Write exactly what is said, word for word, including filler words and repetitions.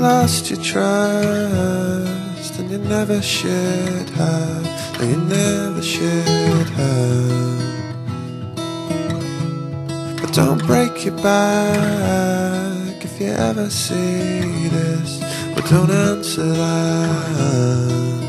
lost your trust, and you never should have, and you never should have. But don't break your back if you ever see this, but don't answer that.